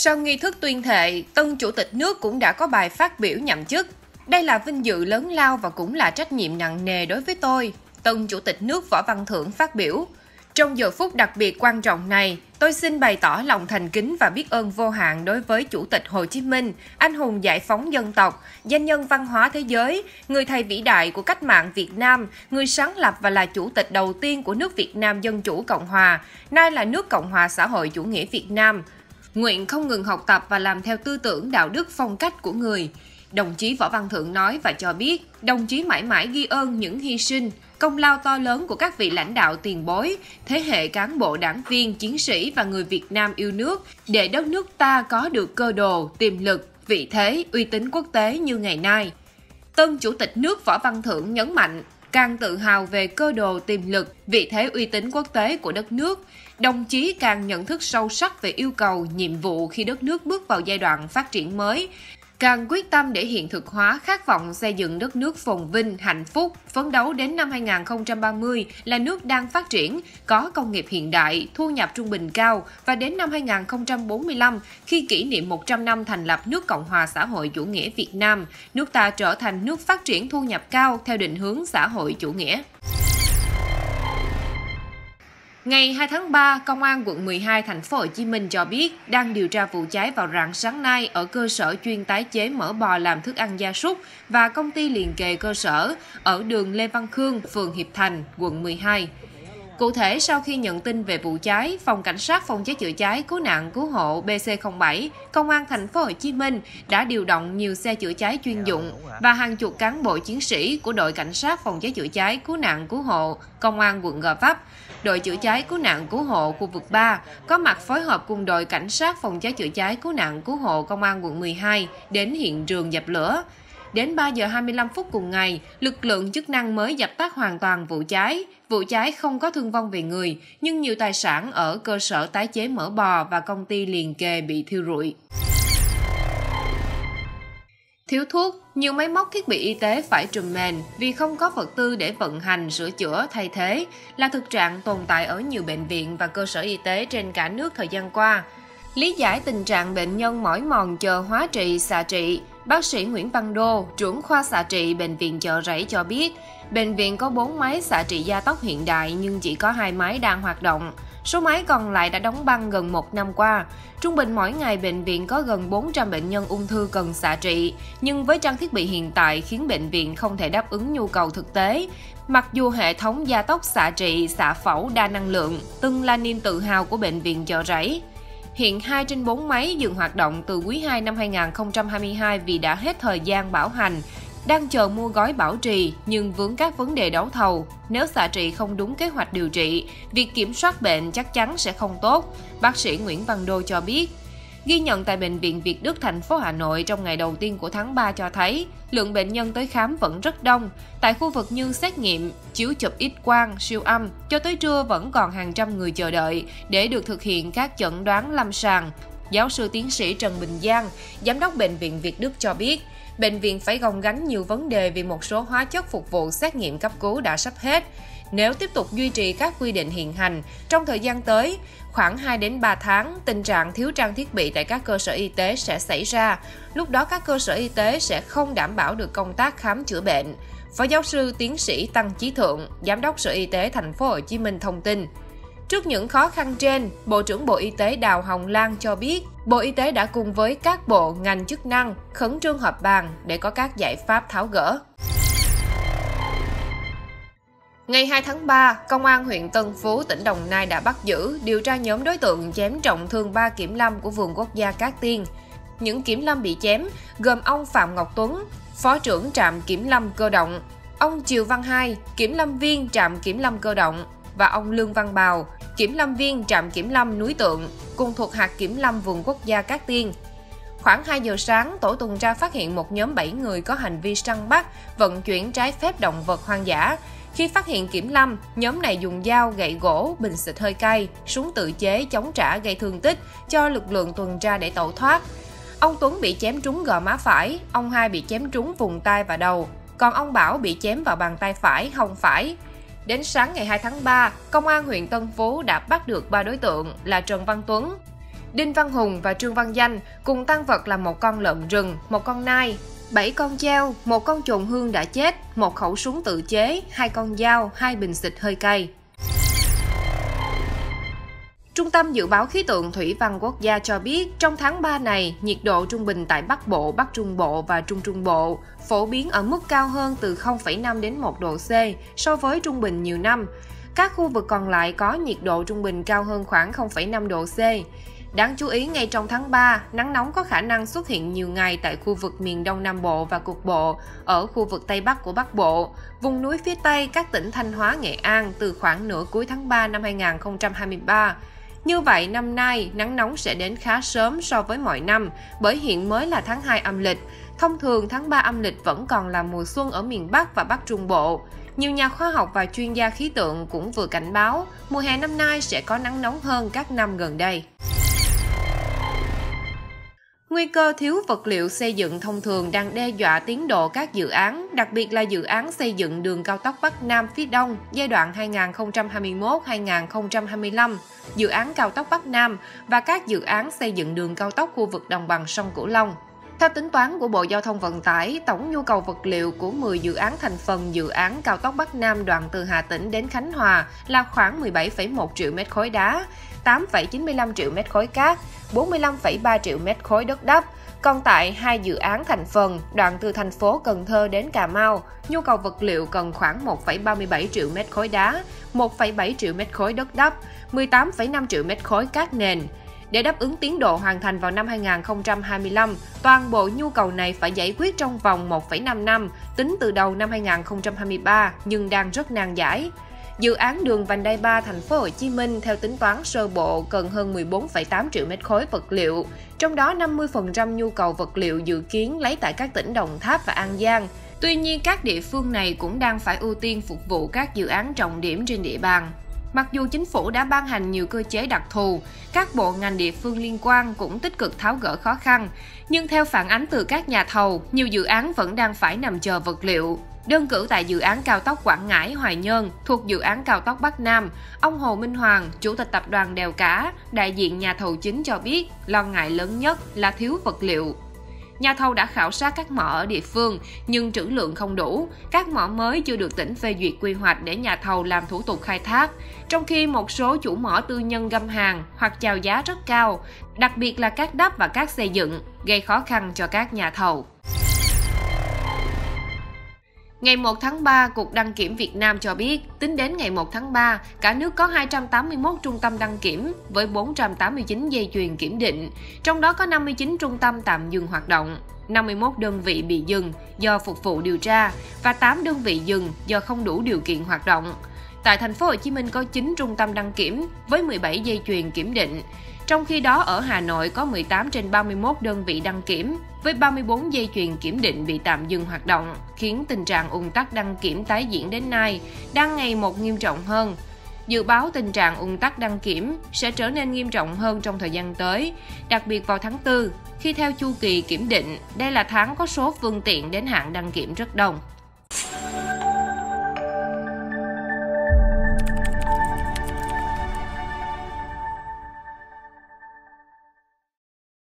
Sau nghi thức tuyên thệ, tân chủ tịch nước cũng đã có bài phát biểu nhậm chức. Đây là vinh dự lớn lao và cũng là trách nhiệm nặng nề đối với tôi, tân chủ tịch nước Võ Văn Thưởng phát biểu. Trong giờ phút đặc biệt quan trọng này, tôi xin bày tỏ lòng thành kính và biết ơn vô hạn đối với Chủ tịch Hồ Chí Minh, anh hùng giải phóng dân tộc, danh nhân văn hóa thế giới, người thầy vĩ đại của cách mạng Việt Nam, người sáng lập và là chủ tịch đầu tiên của nước Việt Nam Dân Chủ Cộng Hòa, nay là nước Cộng hòa xã hội chủ nghĩa Việt Nam. Nguyện không ngừng học tập và làm theo tư tưởng đạo đức phong cách của người. Đồng chí Võ Văn Thưởng nói và cho biết, đồng chí mãi mãi ghi ơn những hy sinh, công lao to lớn của các vị lãnh đạo tiền bối, thế hệ cán bộ đảng viên, chiến sĩ và người Việt Nam yêu nước để đất nước ta có được cơ đồ, tiềm lực, vị thế, uy tín quốc tế như ngày nay. Tân Chủ tịch nước Võ Văn Thưởng nhấn mạnh, càng tự hào về cơ đồ tiềm lực, vị thế uy tín quốc tế của đất nước, đồng chí càng nhận thức sâu sắc về yêu cầu, nhiệm vụ khi đất nước bước vào giai đoạn phát triển mới, càng quyết tâm để hiện thực hóa khát vọng xây dựng đất nước phồn vinh, hạnh phúc, phấn đấu đến năm 2030 là nước đang phát triển, có công nghiệp hiện đại, thu nhập trung bình cao và đến năm 2045, khi kỷ niệm 100 năm thành lập nước Cộng hòa xã hội chủ nghĩa Việt Nam, nước ta trở thành nước phát triển thu nhập cao theo định hướng xã hội chủ nghĩa. Ngày 2 tháng 3, Công an quận 12 thành phố Hồ Chí Minh cho biết đang điều tra vụ cháy vào rạng sáng nay ở cơ sở chuyên tái chế mỡ bò làm thức ăn gia súc và công ty liền kề cơ sở ở đường Lê Văn Khương, phường Hiệp Thành, quận 12. Cụ thể, sau khi nhận tin về vụ cháy, Phòng Cảnh sát Phòng cháy chữa cháy Cứu nạn Cứu hộ BC07, Công an thành phố Hồ Chí Minh đã điều động nhiều xe chữa cháy chuyên dụng và hàng chục cán bộ chiến sĩ của đội Cảnh sát Phòng cháy chữa cháy Cứu nạn Cứu hộ Công an quận Gò Vấp, đội chữa cháy Cứu nạn Cứu hộ khu vực 3 có mặt phối hợp cùng đội Cảnh sát Phòng cháy chữa cháy Cứu nạn Cứu hộ Công an quận 12 đến hiện trường dập lửa. Đến 3 giờ 25 phút cùng ngày, lực lượng chức năng mới dập tắt hoàn toàn vụ cháy. Vụ cháy không có thương vong về người, nhưng nhiều tài sản ở cơ sở tái chế mỡ bò và công ty liền kề bị thiêu rụi. Thiếu thuốc, nhiều máy móc thiết bị y tế phải trùm mền vì không có vật tư để vận hành, sửa chữa, thay thế là thực trạng tồn tại ở nhiều bệnh viện và cơ sở y tế trên cả nước thời gian qua. Lý giải tình trạng bệnh nhân mỏi mòn chờ hóa trị, xạ trị, bác sĩ Nguyễn Văn Đô, trưởng khoa xạ trị Bệnh viện Chợ Rẫy cho biết, bệnh viện có 4 máy xạ trị gia tốc hiện đại nhưng chỉ có 2 máy đang hoạt động. Số máy còn lại đã đóng băng gần 1 năm qua. Trung bình mỗi ngày bệnh viện có gần 400 bệnh nhân ung thư cần xạ trị, nhưng với trang thiết bị hiện tại khiến bệnh viện không thể đáp ứng nhu cầu thực tế. Mặc dù hệ thống gia tốc xạ trị, xạ phẫu đa năng lượng từng là niềm tự hào của Bệnh viện Chợ Rẫy. Hiện 2 trên 4 máy dừng hoạt động từ quý 2 năm 2022 vì đã hết thời gian bảo hành, đang chờ mua gói bảo trì nhưng vướng các vấn đề đấu thầu. Nếu xạ trị không đúng kế hoạch điều trị, việc kiểm soát bệnh chắc chắn sẽ không tốt, bác sĩ Nguyễn Văn Đô cho biết. Ghi nhận tại Bệnh viện Việt Đức, thành phố Hà Nội trong ngày đầu tiên của tháng 3 cho thấy lượng bệnh nhân tới khám vẫn rất đông. Tại khu vực như xét nghiệm, chiếu chụp X-quang, siêu âm, cho tới trưa vẫn còn hàng trăm người chờ đợi để được thực hiện các chẩn đoán lâm sàng. Giáo sư tiến sĩ Trần Bình Giang, giám đốc Bệnh viện Việt Đức cho biết, bệnh viện phải gồng gánh nhiều vấn đề vì một số hóa chất phục vụ xét nghiệm cấp cứu đã sắp hết. Nếu tiếp tục duy trì các quy định hiện hành, trong thời gian tới, khoảng 2 đến 3 tháng, tình trạng thiếu trang thiết bị tại các cơ sở y tế sẽ xảy ra. Lúc đó các cơ sở y tế sẽ không đảm bảo được công tác khám chữa bệnh. Phó giáo sư tiến sĩ Tăng Chí Thượng, giám đốc Sở Y tế thành phố Hồ Chí Minh thông tin. Trước những khó khăn trên, Bộ trưởng Bộ Y tế Đào Hồng Lan cho biết, Bộ Y tế đã cùng với các bộ, ngành chức năng khẩn trương họp bàn để có các giải pháp tháo gỡ. Ngày 2 tháng 3, Công an huyện Tân Phú, tỉnh Đồng Nai đã bắt giữ, điều tra nhóm đối tượng chém trọng thương 3 kiểm lâm của vườn quốc gia Cát Tiên. Những kiểm lâm bị chém gồm ông Phạm Ngọc Tuấn, Phó trưởng trạm kiểm lâm cơ động, ông Triều Văn Hai, kiểm lâm viên trạm kiểm lâm cơ động và ông Lương Văn Bào, kiểm lâm viên trạm kiểm lâm Núi Tượng, cùng thuộc hạt kiểm lâm vườn quốc gia Cát Tiên. Khoảng 2 giờ sáng, tổ tuần tra phát hiện một nhóm 7 người có hành vi săn bắt, vận chuyển trái phép động vật hoang dã. Khi phát hiện kiểm lâm, nhóm này dùng dao, gậy gỗ, bình xịt hơi cay, súng tự chế chống trả gây thương tích cho lực lượng tuần tra để tẩu thoát. Ông Tuấn bị chém trúng gò má phải, ông Hai bị chém trúng vùng tai và đầu, còn ông Bảo bị chém vào bàn tay phải, hông phải. Đến sáng ngày 2 tháng 3, Công an huyện Tân Phú đã bắt được 3 đối tượng là Trần Văn Tuấn, Đinh Văn Hùng và Trương Văn Danh cùng tang vật là một con lợn rừng, một con nai, 7 con treo, một con trồn hương đã chết, một khẩu súng tự chế, 2 con dao, 2 bình xịt hơi cay. Trung tâm Dự báo Khí tượng Thủy văn Quốc gia cho biết, trong tháng 3 này, nhiệt độ trung bình tại Bắc Bộ, Bắc Trung Bộ và Trung Trung Bộ phổ biến ở mức cao hơn từ 0,5 đến 1 độ C so với trung bình nhiều năm. Các khu vực còn lại có nhiệt độ trung bình cao hơn khoảng 0,5 độ C. Đáng chú ý, ngay trong tháng 3, nắng nóng có khả năng xuất hiện nhiều ngày tại khu vực miền Đông Nam Bộ và cục bộ ở khu vực Tây Bắc của Bắc Bộ, vùng núi phía Tây các tỉnh Thanh Hóa, Nghệ An từ khoảng nửa cuối tháng 3 năm 2023. Như vậy, năm nay, nắng nóng sẽ đến khá sớm so với mọi năm, bởi hiện mới là tháng 2 âm lịch. Thông thường, tháng 3 âm lịch vẫn còn là mùa xuân ở miền Bắc và Bắc Trung Bộ. Nhiều nhà khoa học và chuyên gia khí tượng cũng vừa cảnh báo, mùa hè năm nay sẽ có nắng nóng hơn các năm gần đây. Nguy cơ thiếu vật liệu xây dựng thông thường đang đe dọa tiến độ các dự án, đặc biệt là dự án xây dựng đường cao tốc Bắc Nam phía Đông giai đoạn 2021-2025, dự án cao tốc Bắc Nam và các dự án xây dựng đường cao tốc khu vực đồng bằng sông Cửu Long. Theo tính toán của Bộ Giao thông Vận tải, tổng nhu cầu vật liệu của 10 dự án thành phần dự án cao tốc Bắc Nam đoạn từ Hà Tĩnh đến Khánh Hòa là khoảng 17,1 triệu mét khối đá, 8,95 triệu mét khối cát, 45,3 triệu mét khối đất đắp. Còn tại hai dự án thành phần đoạn từ thành phố Cần Thơ đến Cà Mau, nhu cầu vật liệu cần khoảng 1,37 triệu mét khối đá, 1,7 triệu mét khối đất đắp, 18,5 triệu mét khối cát nền. Để đáp ứng tiến độ hoàn thành vào năm 2025, toàn bộ nhu cầu này phải giải quyết trong vòng 1,5 năm, tính từ đầu năm 2023, nhưng đang rất nan giải. Dự án đường vành đai 3 thành phố Hồ Chí Minh theo tính toán sơ bộ cần hơn 14,8 triệu mét khối vật liệu, trong đó 50% nhu cầu vật liệu dự kiến lấy tại các tỉnh Đồng Tháp và An Giang. Tuy nhiên, các địa phương này cũng đang phải ưu tiên phục vụ các dự án trọng điểm trên địa bàn. Mặc dù chính phủ đã ban hành nhiều cơ chế đặc thù, các bộ ngành địa phương liên quan cũng tích cực tháo gỡ khó khăn, nhưng theo phản ánh từ các nhà thầu, nhiều dự án vẫn đang phải nằm chờ vật liệu. Đơn cử tại dự án cao tốc Quảng Ngãi - Hoài Nhơn thuộc dự án cao tốc Bắc Nam, ông Hồ Minh Hoàng, chủ tịch tập đoàn Đèo Cả, đại diện nhà thầu chính cho biết lo ngại lớn nhất là thiếu vật liệu. Nhà thầu đã khảo sát các mỏ ở địa phương nhưng trữ lượng không đủ, các mỏ mới chưa được tỉnh phê duyệt quy hoạch để nhà thầu làm thủ tục khai thác, trong khi một số chủ mỏ tư nhân găm hàng hoặc chào giá rất cao, đặc biệt là cát đắp và cát xây dựng, gây khó khăn cho các nhà thầu. Ngày 1 tháng 3, Cục Đăng kiểm Việt Nam cho biết, tính đến ngày 1 tháng 3, cả nước có 281 trung tâm đăng kiểm với 489 dây chuyền kiểm định, trong đó có 59 trung tâm tạm dừng hoạt động, 51 đơn vị bị dừng do phục vụ điều tra và 8 đơn vị dừng do không đủ điều kiện hoạt động. Tại thành phố Hồ Chí Minh có 9 trung tâm đăng kiểm với 17 dây chuyền kiểm định. Trong khi đó ở Hà Nội có 18 trên 31 đơn vị đăng kiểm với 34 dây chuyền kiểm định bị tạm dừng hoạt động, khiến tình trạng ùn tắc đăng kiểm tái diễn đến nay đang ngày một nghiêm trọng hơn. Dự báo tình trạng ùn tắc đăng kiểm sẽ trở nên nghiêm trọng hơn trong thời gian tới, đặc biệt vào tháng 4, khi theo chu kỳ kiểm định, đây là tháng có số phương tiện đến hạn đăng kiểm rất đông.